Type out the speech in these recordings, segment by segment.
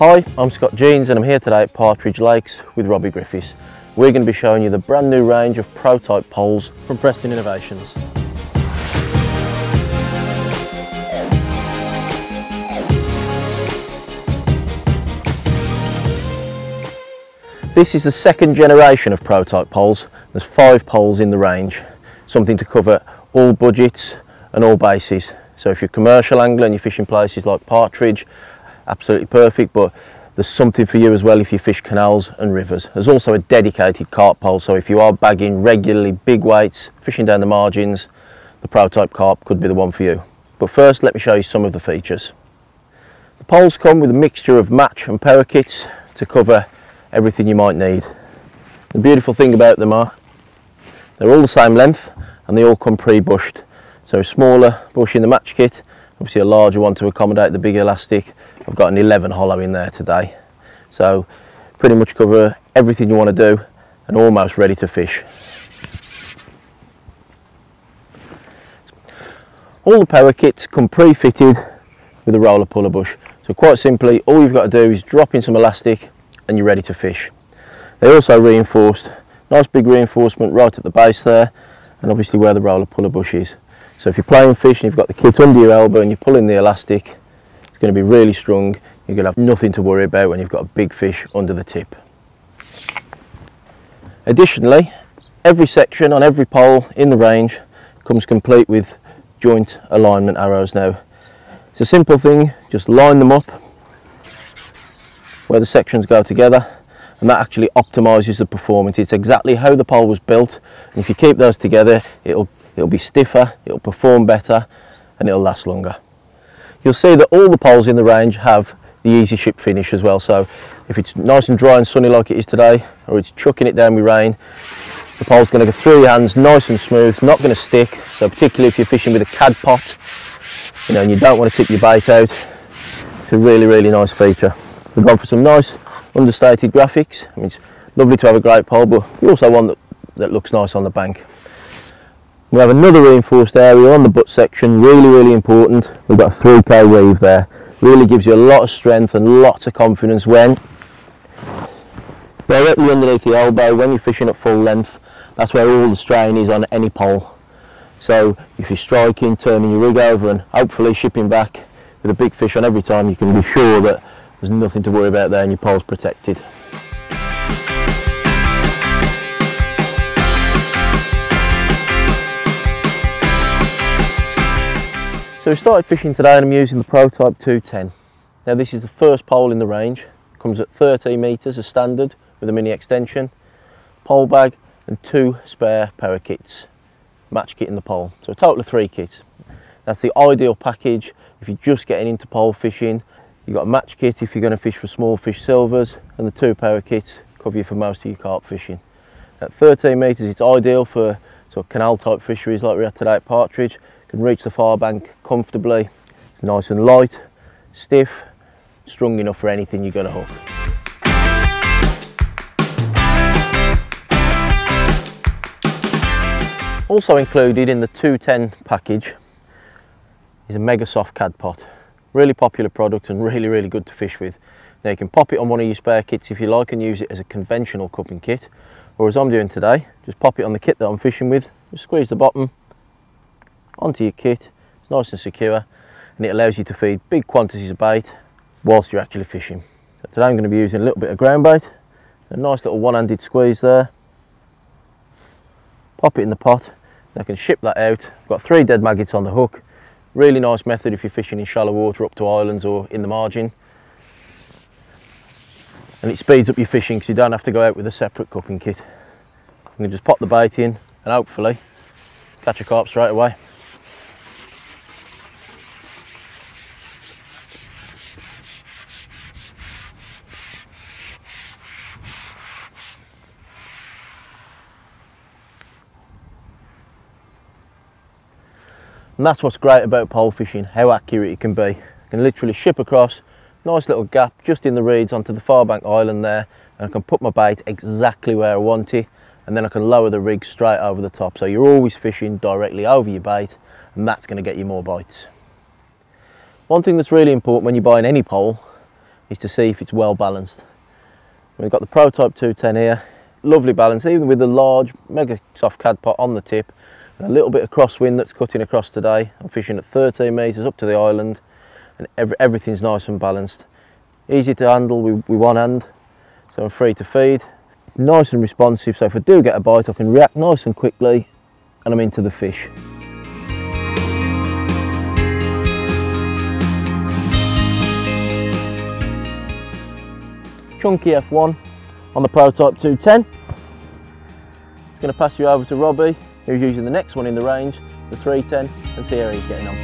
Hi, I'm Scott Geens and I'm here today at Partridge Lakes with Robbie Griffiths. We're going to be showing you the brand new range of pro-type poles from Preston Innovations. This is the second generation of pro-type poles. There's 5 poles in the range, something to cover all budgets and all bases. So if you're a commercial angler and you fish in places like Partridge, absolutely perfect, but there's something for you as well if you fish canals and rivers. There's also a dedicated carp pole, so if you are bagging regularly big weights, fishing down the margins, the pro-type carp could be the one for you. But first, let me show you some of the features. The poles come with a mixture of match and parakeets to cover everything you might need. The beautiful thing about them are they're all the same length and they all come pre-bushed. So a smaller bush in the match kit, obviously a larger one to accommodate the big elastic. I've got an 11 hollow in there today. So pretty much cover everything you want to do and almost ready to fish. All the parakeets come pre-fitted with a Rolla Pulla bush. So quite simply, all you've got to do is drop in some elastic and you're ready to fish. They're also reinforced, nice big reinforcement right at the base there, and obviously where the Rolla Pulla bush is. So if you're playing fish and you've got the kit under your elbow and you're pulling the elastic, it's going to be really strong. You're going to have nothing to worry about when you've got a big fish under the tip. Additionally, every section on every pole in the range comes complete with joint alignment arrows now. It's a simple thing, just line them up where the sections go together, and that actually optimises the performance. It's exactly how the pole was built, and if you keep those together, it'll be stiffer, it'll perform better, and it'll last longer. You'll see that all the poles in the range have the easy ship finish as well, so if it's nice and dry and sunny like it is today, or it's chucking it down with rain, the pole's going to go through your hands nice and smooth. It's not going to stick, so particularly if you're fishing with a cad pot, and you don't want to tip your bait out, it's a really nice feature. We've gone for some nice understated graphics. I mean, it's lovely to have a great pole, but you also want that looks nice on the bank. We have another reinforced area on the butt section, really important. We've got a 3K weave there. Really gives you a lot of strength and lots of confidence when directly underneath the elbow, when you're fishing at full length, that's where all the strain is on any pole. So if you're striking, turning your rig over and hopefully shipping back with a big fish on every time, you can be sure that there's nothing to worry about there and your pole's protected. So we started fishing today and I'm using the Pro-Type 210. Now this is the first pole in the range. It comes at 13 metres as standard with a mini extension, pole bag and 2 spare parakeets, match kit in the pole. So a total of 3 kits. That's the ideal package if you're just getting into pole fishing. You've got a match kit if you're going to fish for small fish silvers, and the 2 parakeets cover you for most of your carp fishing. At 13 metres it's ideal for sort of canal type fisheries like we had today at Partridge. Can reach the far bank comfortably. It's nice and light, stiff, strong enough for anything you're going to hook. Also included in the 210 package is a Mega Soft Cad Pot. Really popular product and really good to fish with. Now you can pop it on one of your spare kits if you like and use it as a conventional cupping kit, or as I'm doing today, just pop it on the kit that I'm fishing with, just squeeze the bottom onto your kit. It's nice and secure and it allows you to feed big quantities of bait whilst you're actually fishing. So today I'm going to be using a little bit of ground bait, a nice little one-handed squeeze there, pop it in the pot and I can ship that out. I've got 3 dead maggots on the hook. Really nice method if you're fishing in shallow water up to islands or in the margin, and it speeds up your fishing because you don't have to go out with a separate cupping kit. You can just pop the bait in and hopefully catch a carp straight away. And that's what's great about pole fishing, how accurate it can be. You can literally ship across, nice little gap just in the reeds onto the far bank island there, and I can put my bait exactly where I want it, and then I can lower the rig straight over the top. So you're always fishing directly over your bait, and that's going to get you more bites. One thing that's really important when you're buying any pole is to see if it's well balanced. We've got the Prototype 210 here, lovely balance, even with the large Mega Soft Cad Pot on the tip, and a little bit of crosswind that's cutting across today. I'm fishing at 13 metres up to the island, and everything's nice and balanced. Easy to handle with one hand, so I'm free to feed. It's nice and responsive, so if I do get a bite I can react nice and quickly and I'm into the fish. Chunky F1 on the Prototype 210. I'm going to pass you over to Robbie, who's using the next one in the range, the 310, and see how he's getting on.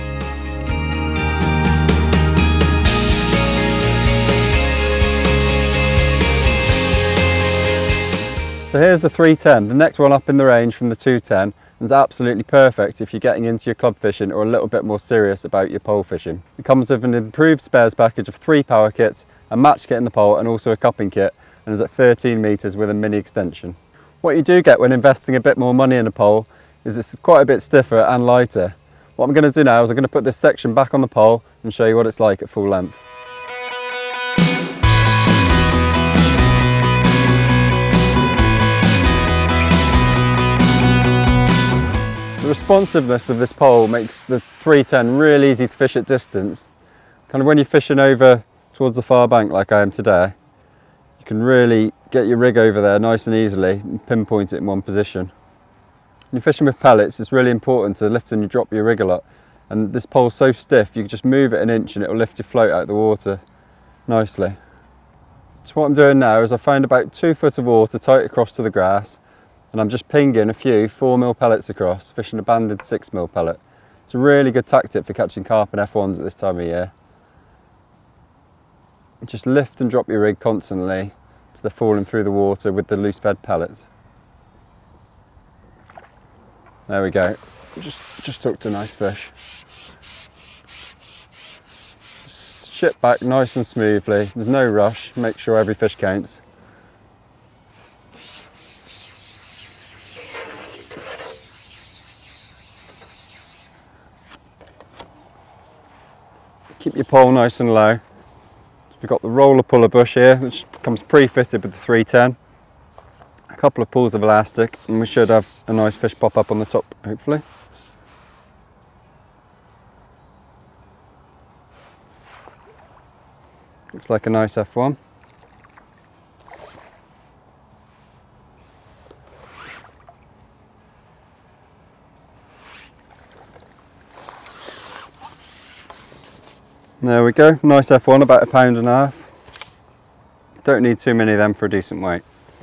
So here's the 310, the next one up in the range from the 210, and it's absolutely perfect if you're getting into your club fishing or a little bit more serious about your pole fishing. It comes with an improved spares package of 3 power kits, a match kit in the pole and also a cupping kit, and is at 13 metres with a mini extension. What you do get when investing a bit more money in a pole is it's quite a bit stiffer and lighter. What I'm going to do now is I'm going to put this section back on the pole and show you what it's like at full length. The responsiveness of this pole makes the 310 really easy to fish at distance. Kind of when you're fishing over towards the far bank like I am today, you can really get your rig over there nice and easily and pinpoint it in one position. When you're fishing with pellets, it's really important to lift and drop your rig a lot, and this pole's so stiff you can just move it an inch and it'll lift your float out of the water nicely. So what I'm doing now is I found about 2 foot of water tight across to the grass, and I'm just pinging a few 4mm pellets across, fishing a banded 6mm pellet. It's a really good tactic for catching carp and F1s at this time of year. Just lift and drop your rig constantly so they're falling through the water with the loose fed pellets. There we go. Just hooked a nice fish. Just ship back nice and smoothly. There's no rush. Make sure every fish counts. Keep your pole nice and low. We've got the Rolla Pulla bush here, which comes pre-fitted with the 310. A couple of pulls of elastic, and we should have a nice fish pop up on the top, hopefully. Looks like a nice F1. There we go, nice F1, about 1.5 pounds. Don't need too many of them for a decent weight.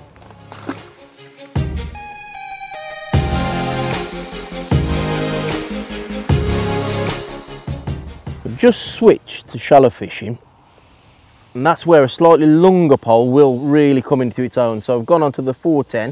We've just switched to shallow fishing, and that's where a slightly longer pole will really come into its own. So I've gone on to the 410,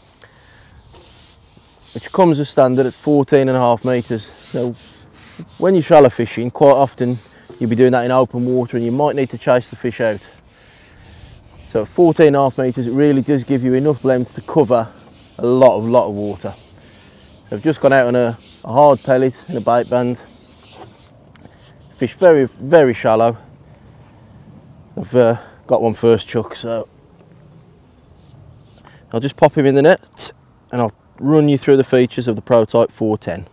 which comes as standard at 14.5 metres. So when you're shallow fishing, quite often you'll be doing that in open water and you might need to chase the fish out. So at 14.5 metres it really does give you enough length to cover a lot of water. So I've just gone out on a hard pellet in a bait band. Fish very shallow. I've got one first chuck, so I'll just pop him in the net and I'll run you through the features of the Prototype 410.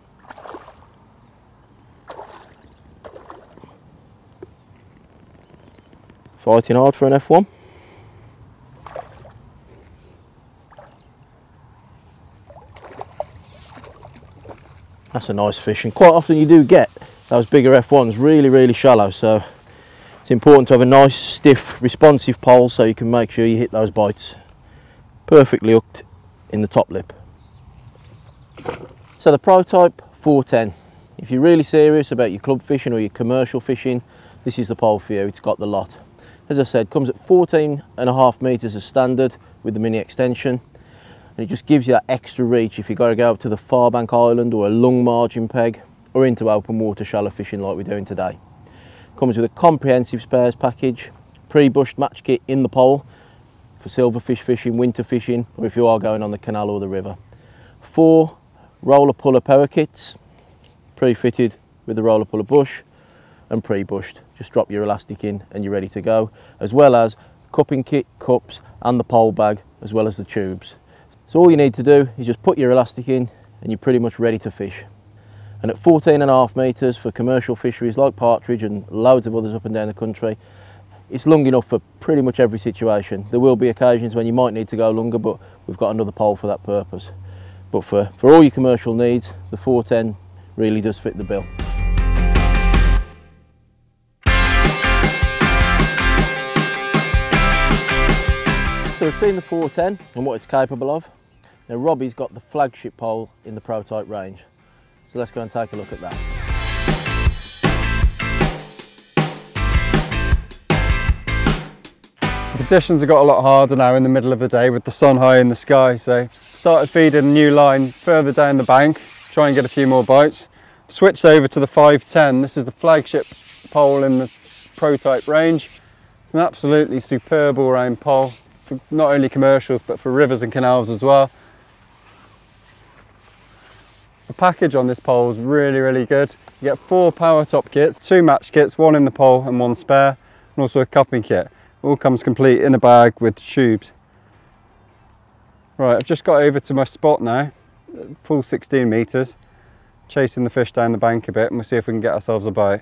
Fighting hard for an F1. That's a nice fish, and quite often you do get those bigger F1s really shallow, so it's important to have a nice stiff responsive pole so you can make sure you hit those bites perfectly hooked in the top lip. So the Prototype 410, if you're really serious about your club fishing or your commercial fishing, this is the pole for you. It's got the lot. As I said, comes at 14.5 metres as standard with the mini extension, and it just gives you that extra reach if you've got to go up to the far bank island or a long margin peg or into open water shallow fishing like we're doing today. Comes with a comprehensive spares package, pre-bushed match kit in the pole for silverfish fishing, winter fishing, or if you are going on the canal or the river. 4 Rolla Pulla power kits, pre-fitted with the Rolla Pulla bush, and pre-bushed. Just drop your elastic in and you're ready to go, as well as cupping kit, cups and the pole bag, as well as the tubes. So all you need to do is just put your elastic in and you're pretty much ready to fish. And at 14.5 metres for commercial fisheries like Partridge and loads of others up and down the country, it's long enough for pretty much every situation. There will be occasions when you might need to go longer, but we've got another pole for that purpose. But for all your commercial needs, the 410 really does fit the bill. So we've seen the 410 and what it's capable of. Now Robbie's got the flagship pole in the prototype range. So let's go and take a look at that. The conditions have got a lot harder now in the middle of the day with the sun high in the sky, so started feeding a new line further down the bank, try and get a few more bites. Switched over to the 510, this is the flagship pole in the prototype range. It's an absolutely superb all-round pole, for not only commercials but for rivers and canals as well. The package on this pole is really good. You get 4 power top kits, 2 match kits, 1 in the pole and 1 spare, and also a cupping kit. All comes complete in a bag with tubes. Right, I've just got over to my spot now, full 16 metres, chasing the fish down the bank a bit, and we'll see if we can get ourselves a bite.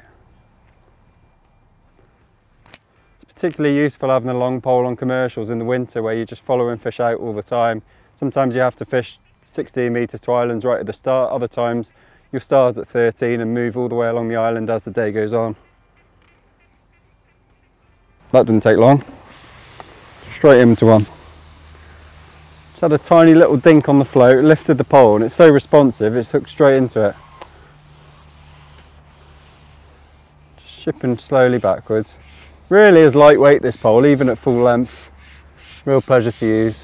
It's particularly useful having a long pole on commercials in the winter where you're just following fish out all the time. Sometimes you have to fish 16 metres to islands right at the start, other times you'll start at 13 and move all the way along the island as the day goes on. That didn't take long. Straight into one. Just had a tiny little dink on the float, lifted the pole, and it's so responsive, it's hooked straight into it. Just shipping slowly backwards. Really is lightweight, this pole, even at full length. Real pleasure to use.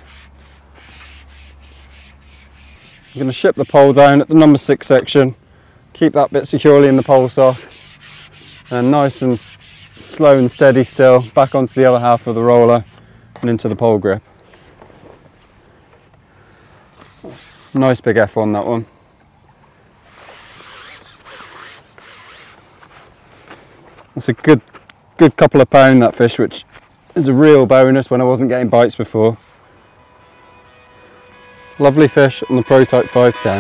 I'm going to ship the pole down at the number 6 section, keep that bit securely in the pole sock, and nice and slow and steady still, back onto the other half of the roller and into the pole grip. Nice big F on that one. That's a good couple of pound, that fish, which is a real bonus when I wasn't getting bites before. Lovely fish on the prototype 510.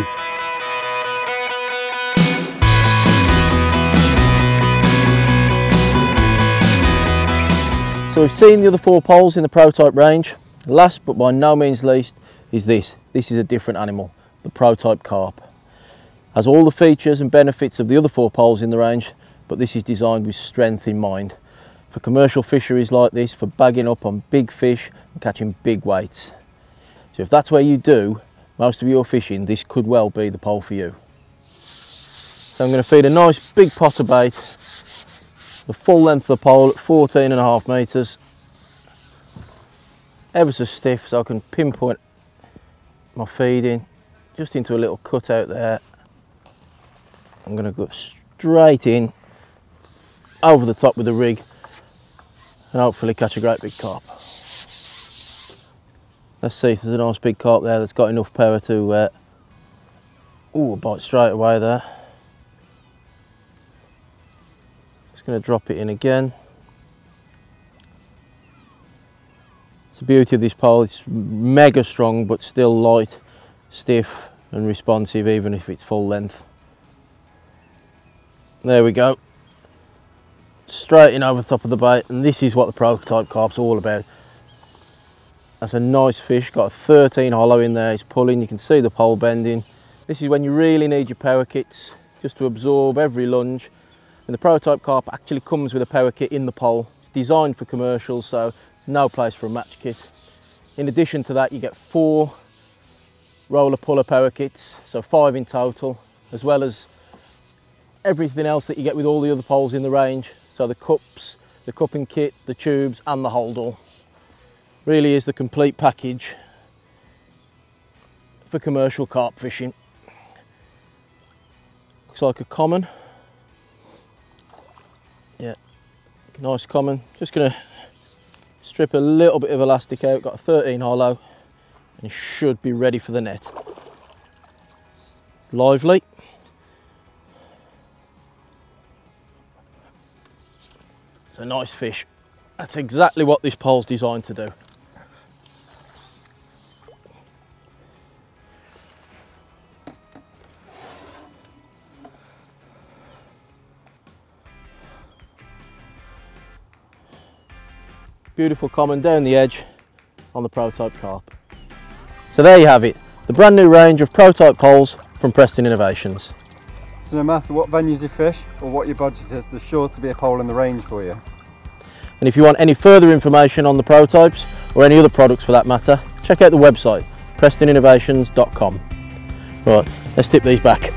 So we've seen the other 4 poles in the prototype range. Last but by no means least is this. This is a different animal, the prototype carp. Has all the features and benefits of the other 4 poles in the range, but this is designed with strength in mind. For commercial fisheries like this, for bagging up on big fish and catching big weights. So if that's where you do most of your fishing, this could well be the pole for you. So I'm going to feed a nice big pot of bait, the full length of the pole at 14.5 metres, ever so stiff so I can pinpoint my feeding just into a little cut out there. I'm going to go straight in over the top with the rig and hopefully catch a great big carp. Let's see if there's a nice big carp there that's got enough power to bite straight away there. Just going to drop it in again. It's the beauty of this pole, it's mega strong but still light, stiff and responsive even if it's full length. There we go. Straight in over the top of the bait, and this is what the prototype carp's all about. That's a nice fish, got a 13 hollow in there, it's pulling, you can see the pole bending. This is when you really need your power kits, just to absorb every lunge. And the prototype carp actually comes with a power kit in the pole. It's designed for commercials, so there's no place for a match kit. In addition to that, you get 4 Rolla Pulla power kits, so 5 in total, as well as everything else that you get with all the other poles in the range. So the cups, the cupping kit, the tubes and the holdall. Really is the complete package for commercial carp fishing. Looks like a common. Yeah, nice common. Just gonna strip a little bit of elastic out, got a 13 hollow and should be ready for the net. Lively. It's a nice fish. That's exactly what this pole's designed to do. Beautiful common down the edge on the prototype carp. So there you have it, the brand new range of prototype poles from Preston Innovations. So no matter what venues you fish or what your budget is, there's sure to be a pole in the range for you. And if you want any further information on the prototypes or any other products for that matter, check out the website prestoninnovations.com. Right, let's tip these back.